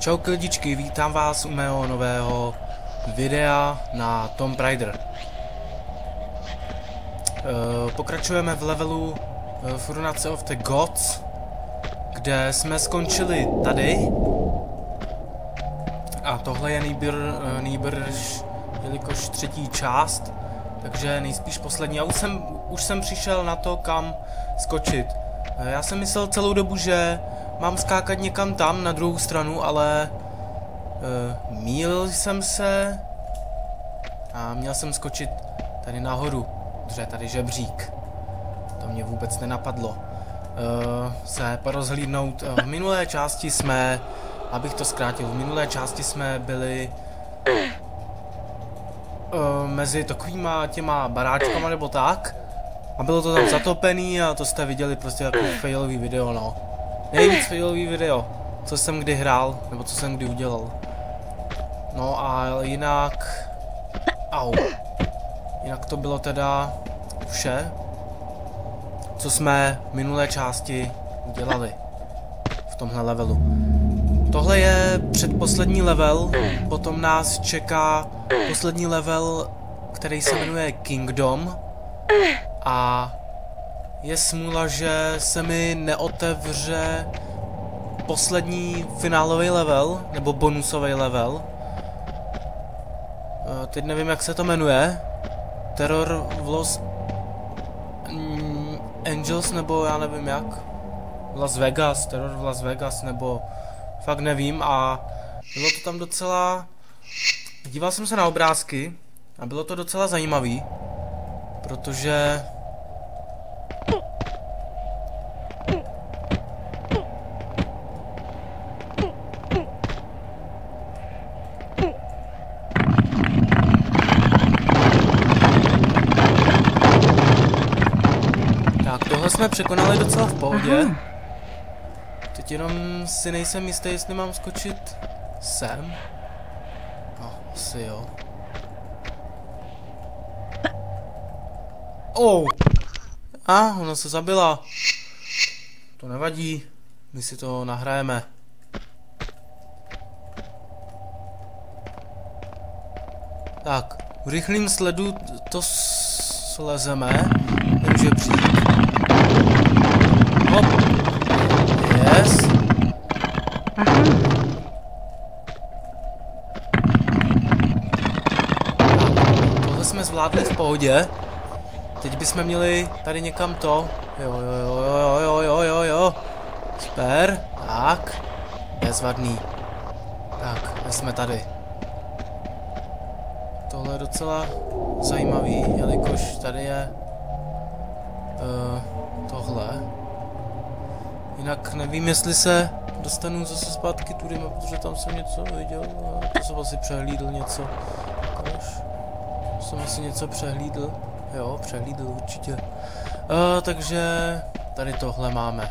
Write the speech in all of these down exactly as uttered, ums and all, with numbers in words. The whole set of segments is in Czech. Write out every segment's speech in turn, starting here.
Čau lidičky, vítám vás u mého nového videa na Tomb Raider. E, pokračujeme v levelu e, Furnace of the Gods, kde jsme skončili tady. A tohle je nejbr, nejbrž, jelikož třetí část, takže nejspíš poslední. Já už jsem, už jsem přišel na to, kam skočit. E, já jsem myslel celou dobu, že mám skákat někam tam, na druhou stranu, ale uh, mýlil jsem se a měl jsem skočit tady nahoru, protože tady žebřík. To mě vůbec nenapadlo. Uh, se porozhlídnout. Uh, v minulé části jsme, abych to zkrátil, v minulé části jsme byli uh, mezi takovýma těma baráčkama nebo tak. A bylo to tam zatopený a to jste viděli prostě jako failový video, no. Nejvíc failový video, co jsem kdy hrál, nebo co jsem kdy udělal. No a jinak... Au. Jinak to bylo teda vše, co jsme v minulé části udělali v tomhle levelu. Tohle je předposlední level, potom nás čeká poslední level, který se jmenuje Kingdom. A je smůla, že se mi neotevře poslední finálový level, nebo bonusový level. E, teď nevím, jak se to jmenuje. Terror v Los mm, Angeles, nebo já nevím jak. Las Vegas, Terror v Las Vegas, nebo fakt nevím. A bylo to tam docela... Díval jsem se na obrázky a bylo to docela zajímavý, protože... jsme překonali docela v pohodě. Aha. Teď jenom si nejsem jistý, jestli mám skočit sem. No, asi jo. Oh! A, ona se zabila. To nevadí. My si to nahrajeme. Tak, v rychlým sledu to slezeme. Ten žebřík. Hop. Yes. Aha. Tak, tohle jsme zvládli v pohodě. Teď bychom měli tady někam to. Jo, jo, jo, jo, jo, jo, jo, jo. Super. Tak. Bezvadný. Tak, jsme tady. Tohle je docela zajímavý, jelikož tady je uh, tohle. Jinak nevím, jestli se dostanu zase zpátky tudy, protože tam jsem něco viděl. To jsem asi přehlídl něco. Kaž. Jsem asi něco přehlídl. Jo, přehlídl určitě. Uh, takže tady tohle máme.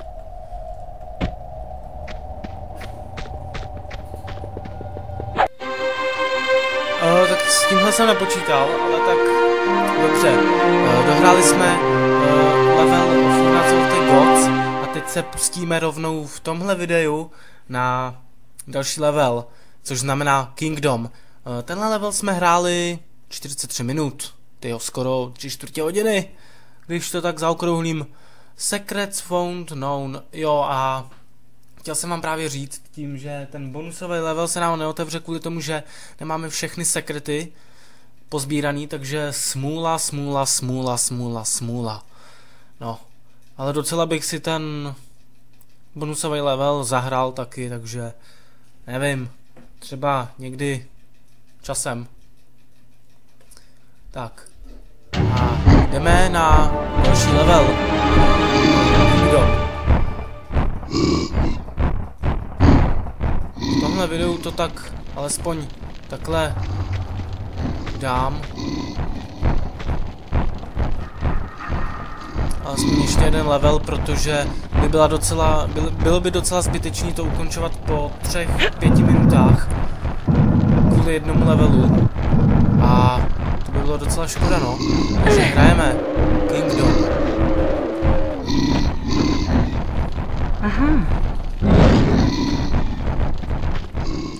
Uh, tak s tímhle jsem nepočítal, ale tak dobře. Uh, dohráli jsme uh, level Furnace of the Gods a teď se pustíme rovnou v tomhle videu na další level, což znamená Kingdom. Uh, tenhle level jsme hráli čtyřicet tři minut, tyjo, skoro tři čtvrtě hodiny, když to tak zaokrouhlím. Secrets found known, jo, a chtěl jsem vám právě říct tím, že ten bonusový level se nám neotevře kvůli tomu, že nemáme všechny sekrety pozbíraný, takže smůla, smůla, smůla, smůla, smůla. No, ale docela bych si ten bonusový level zahrál taky, takže nevím, třeba někdy časem. Tak, a jdeme na další level. Kdo? V tomhle videu to tak alespoň takhle dám. Alespoň ještě jeden level, protože by byla docela, byl, bylo by docela zbytečný to ukončovat po třech, pěti minutách kvůli jednomu levelu. A to by bylo docela škoda, no. Takže hrajeme Kingdom. Aha.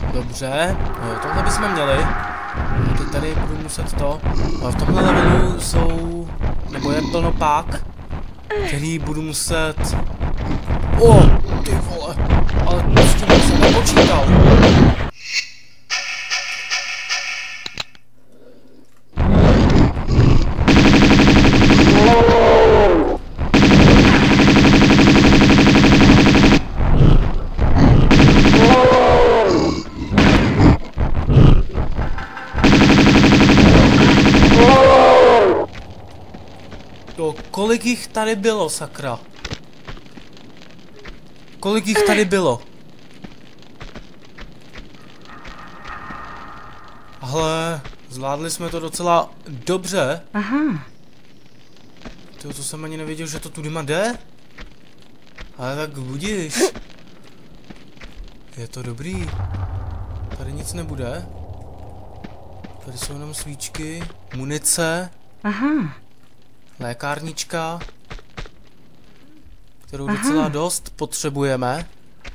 Dobře, jo, tohle bychom měli. Teď tady budu muset to. Ale v tomhle levelu jsou, nebo je plno pák, který budu muset... O, ty vole, ale s tím jsem nepočítal. To, kolik jich tady bylo, sakra? Kolik jich tady bylo? Ale zvládli jsme to docela dobře. Aha. To, to jsem ani nevěděl, že to tudyma jde. Ale tak budíš. Je to dobrý. Tady nic nebude. Tady jsou jenom svíčky, munice. Aha. Lékárnička, kterou Aha. docela dost potřebujeme.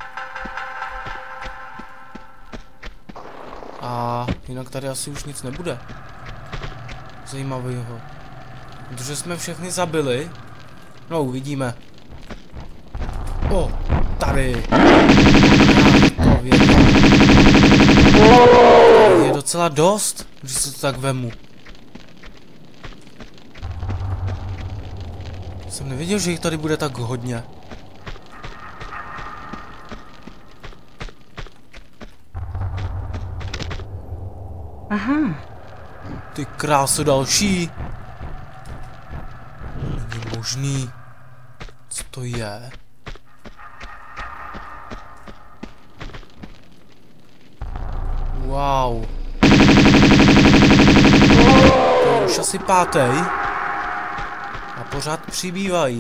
A jinak tady asi už nic nebude zajímavého. Protože jsme všechny zabili. No, uvidíme. O, tady. To je docela dost, když se to tak vemu. Jsem nevěděl, že jich tady bude tak hodně. Aha. Ty kráso, další. Není možný. Co to je? Wow. To je už asi pátý. A pořád přibývají.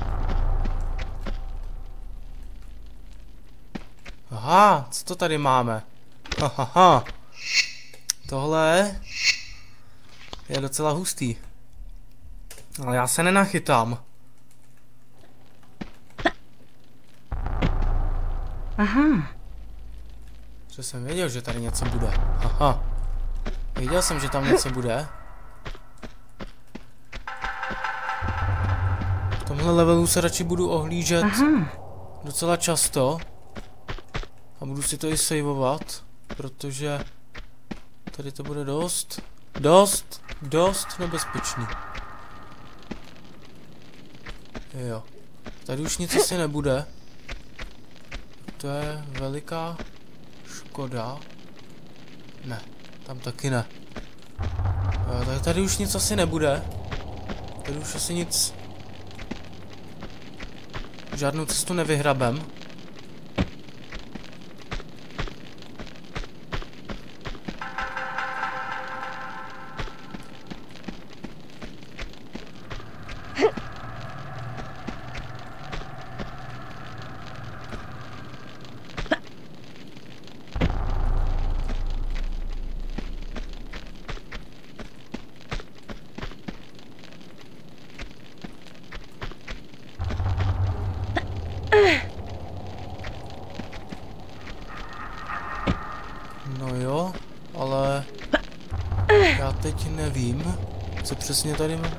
Aha, co to tady máme? Hahaha. Tohle je docela hustý. Ale já se nenachytám. Aha. Že jsem věděl, že tady něco bude. Aha. Věděl jsem, že tam něco bude. V tomhle levelu se radši budu ohlížet Aha. docela často. A budu si to i saveovat, protože tady to bude dost, dost, dost nebezpečný. Jo. Tady už nic asi nebude. To je veliká škoda. Ne, tam taky ne. Jo, tak tady už nic asi nebude. Tady už asi nic... Žádnou cestu nevyhrabem. No jo, ale já teď nevím, co přesně tady mám.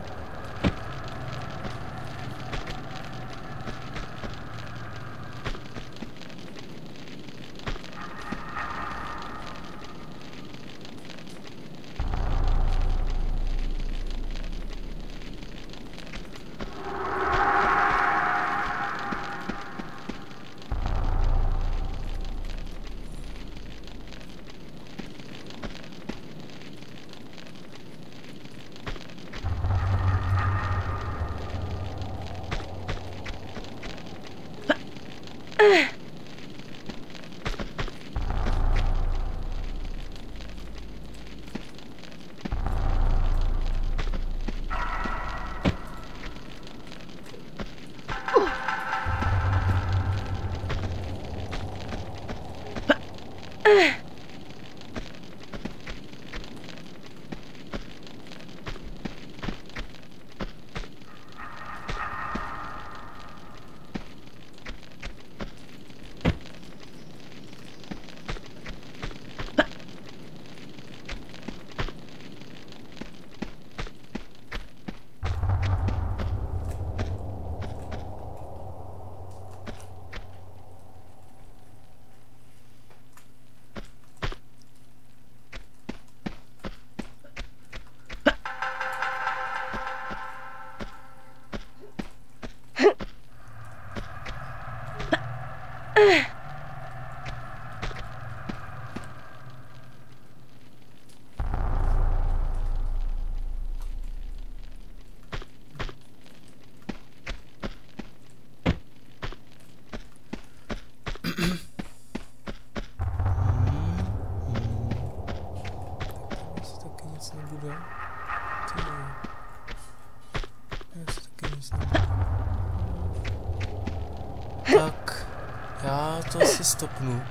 Tak, já to asi stopnu.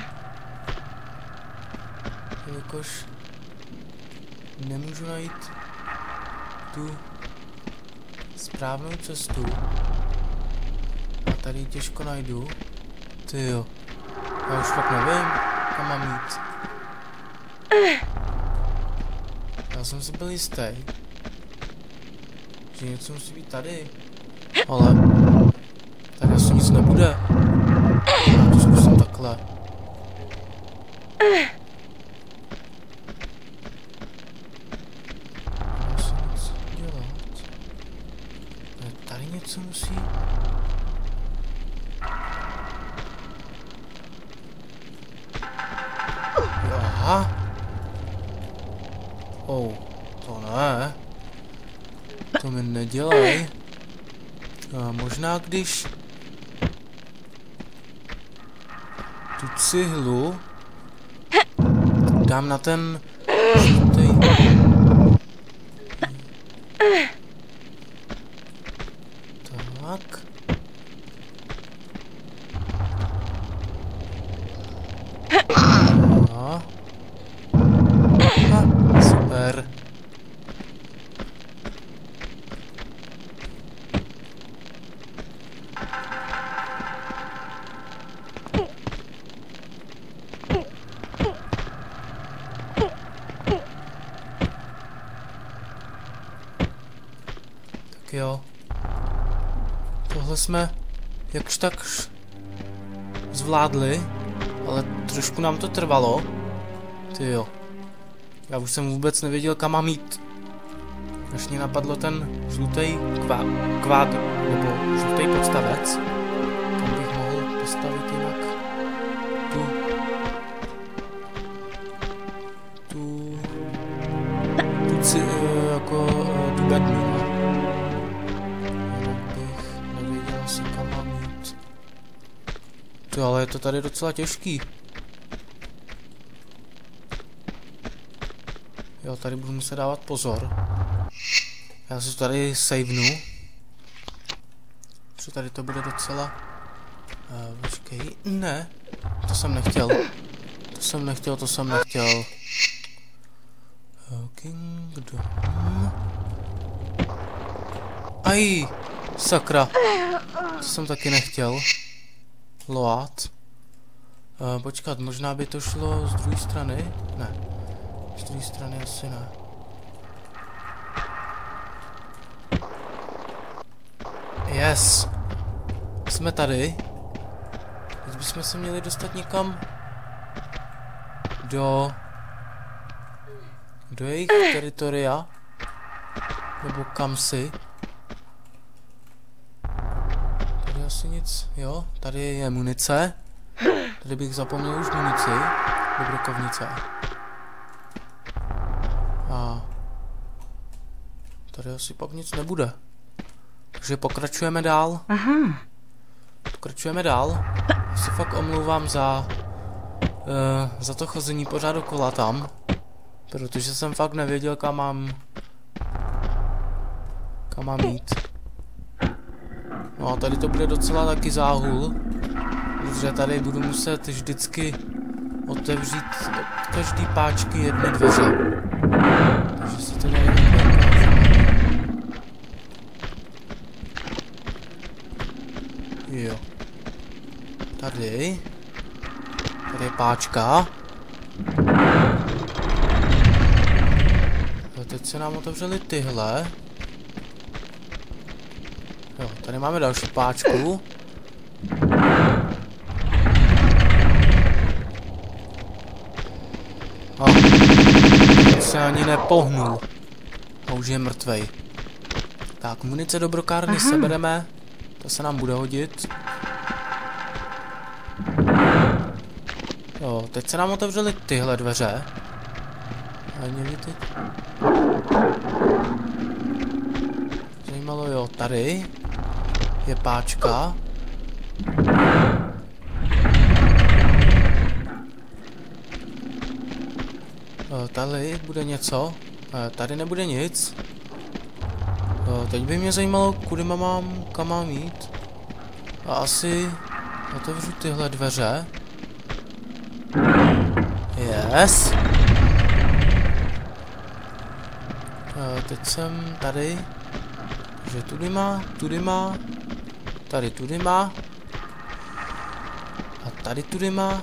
Jelikož nemůžu najít tu správnou cestu. A tady ji těžko najdu. Tyjo, já už fakt nevím, kam mám jít. Já jsem si byl jistý, že něco musí být tady. Ale tady asi nic nebude. Já to zkusím takhle. Musím něco dělat. Ale tady něco musí... Aha. Oh, to ne. To mi nedělej. A možná když tu cihlu dám na ten žlutej. Tak. A. A. Super. Jo. Tohle jsme jakž takž zvládli, ale trošku nám to trvalo. Tyjo. Já už jsem vůbec nevěděl, kam mám jít. Až mě napadlo ten žlutý kvá, kvád, nebo žlutý podstavec. Tam bych mohl postavit jinak tu tu tu ci, jako tu bednu. To, ale je to tady docela těžký. Jo, tady budu muset dávat pozor. Já se tady savenu. Co tady to bude docela... Uh, počkej, ne. To jsem nechtěl. To jsem nechtěl, to jsem nechtěl. Kingdom. Aj, sakra. To jsem taky nechtěl. Load. Uh, počkat, možná by to šlo z druhé strany? Ne. Z druhé strany asi ne. Yes. Jsme tady. Teď bychom se měli dostat někam do do jejich teritoria. Nebo kam si. Tady asi nic. Jo, tady je munice. Tady bych zapomněl už munici. Do brokovnice. A tady asi pak nic nebude. Takže pokračujeme dál. Aha. Pokračujeme dál. Já se fakt omlouvám za uh, za to chození pořád dokola tam. Protože jsem fakt nevěděl, kam mám kam mám jít. No a tady to bude docela taky záhul. Protože tady budu muset vždycky otevřít od každý páčky jedny dveře. Takže se to tady jo. Tady. Tady je páčka. A teď se nám otevřely tyhle. Jo, tady máme další páčku. A teď se ani nepohnul. A už je mrtvej. Tak, munice do brokárny sebereme. To se nám bude hodit. Jo, teď se nám otevřely tyhle dveře. A někdy teď... Zajímalo, jo, tady je páčka. Tady bude něco. Tady nebude nic. Teď by mě zajímalo, kudy mám, kam mám jít. A asi otevřu tyhle dveře. Yes. Teď jsem tady. Takže tudy má, tudy má. Tady tudy má. A tady tudy má.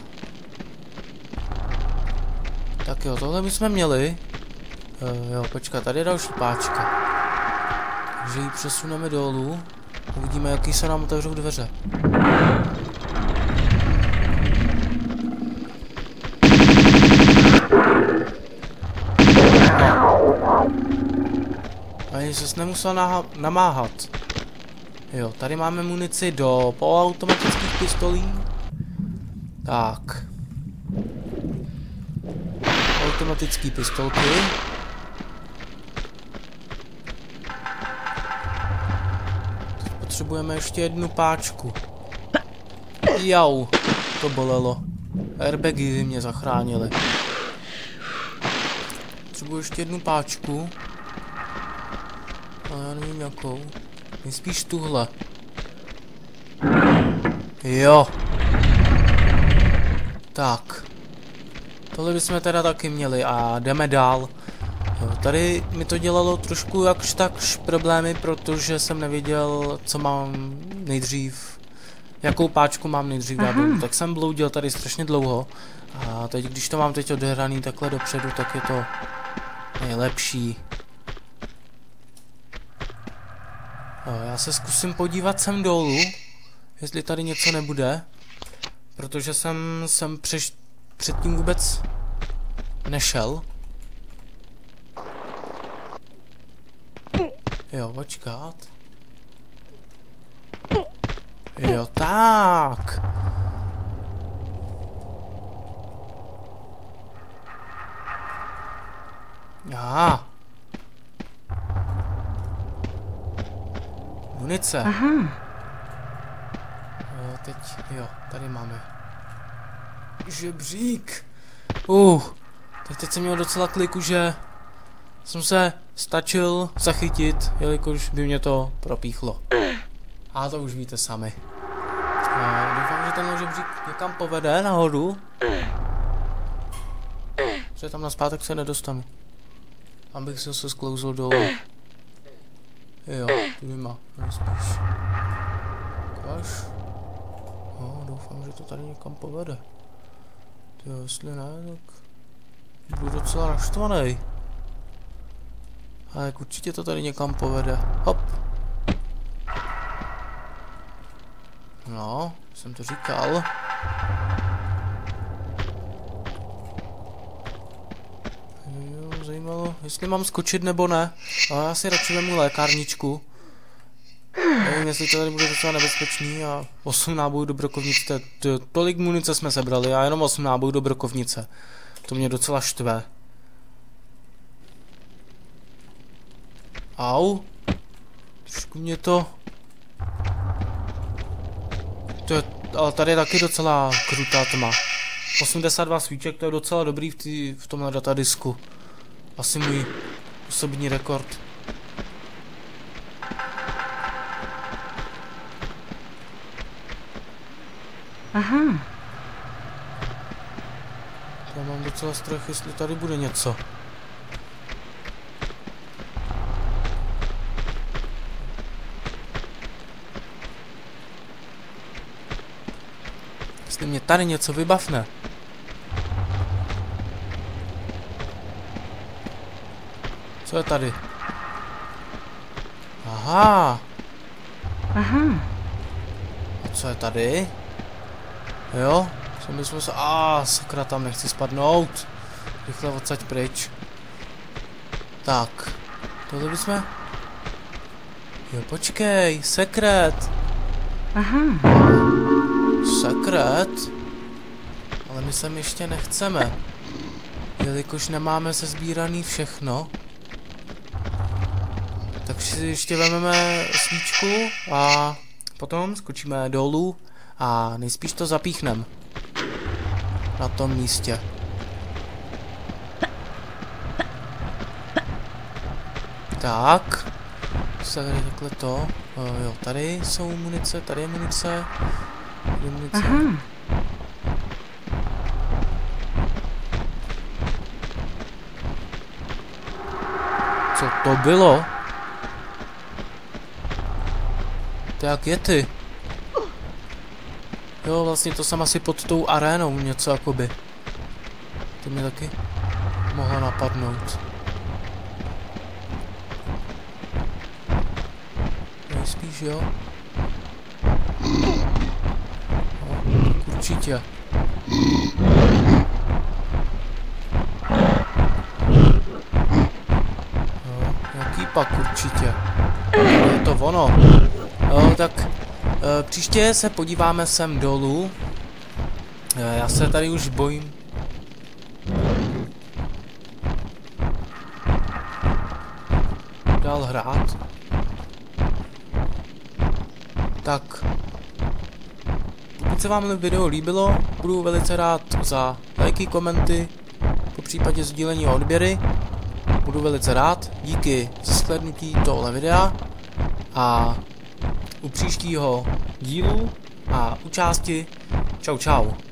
Tak jo, tohle bychom měli. Uh, jo, počkat, tady je další páčka. Takže ji přesuneme dolů. Uvidíme, jaký se nám otevřou dveře. No. Ani ses nemusel namáhat. Jo, tady máme munici do poloautomatických pistolí. Tak. Automatické pistolky. Teď potřebujeme ještě jednu páčku. Jau, to bolelo. Airbagy mě zachránily. Potřebuji ještě jednu páčku. Ale já nevím jakou. Nejspíš tuhle. Jo. Tak. Tohle bychom teda taky měli a jdeme dál. Jo, tady mi to dělalo trošku jakž takž problémy, protože jsem nevěděl, co mám nejdřív, jakou páčku mám nejdřív dát dolů. Tak jsem bloudil tady strašně dlouho a teď, když to mám teď odehraný takhle dopředu, tak je to nejlepší. Jo, já se zkusím podívat sem dolů, jestli tady něco nebude, protože jsem, jsem přeš, předtím vůbec nešel. Jo, počkat. Jo, tak. Aha. Munice. Aha. Jo, teď, jo, tady máme žebřík. Uh, tak teď jsem měl docela kliku, že jsem se stačil zachytit, jelikož by mě to propíchlo. A to už víte sami. A doufám, že ten žebřík někam povede nahoru. Protože tam nazpátek se nedostanu. Abych se se sklouzl dolů. Jo, tudy má, nejspíš. Kaž. No, doufám, že to tady někam povede. Jo, jestli ne, tak budu docela naštvaný. A jak určitě to tady někam povede. Hop. No, jsem to říkal. Jo, zajímalo, jestli mám skočit nebo ne. Ale já si radši vemu lékárničku. Nevím, jestli to tady bude docela nebezpečný a osm nábojů do brokovnice. Tolik munice jsme sebrali a jenom osm nábojů do brokovnice. To mě docela štve. Au. Trošku mě to... to je, ale tady je taky docela krutá tma. osmdesát dva svíček, to je docela dobrý v, tý, v tomhle datadisku. Asi můj osobní rekord. Aha. Já mám docela strach, jestli tady bude něco. Jestli mě tady něco vybavne. Co je tady? Aha. Aha. A co je tady? Jo? Jsem myslel se... A sakra, tam nechci spadnout. Rychle odsaď pryč. Tak. Tohle bychom... Jo, počkej. Sekret. Aha. Sekret? Ale Ale my sem ještě nechceme. Jelikož nemáme sezbíraný všechno. Tak si ještě vezmeme svíčku a potom skočíme dolů a nejspíš to zapíchneme. Na tom místě. Tak. Se tady takhle to. O, jo, tady jsou munice, tady je munice. Tady je munice. Aha. Co to bylo? To jak je ty? Jo, vlastně to jsem asi pod tou arénou něco jakoby. To mě taky mohlo napadnout. Nejspíš jo. No, určitě. No, jaký pak určitě? Je to ono. No, tak e, příště se podíváme sem dolů. E, já se tady už bojím. Dál hrát. Tak. Pokud se vám video líbilo, budu velice rád za lajky, komenty, po případě sdílení a odběry. Budu velice rád. Díky za shlédnutí tohle videa. A u příštího dílu a u části čau čau.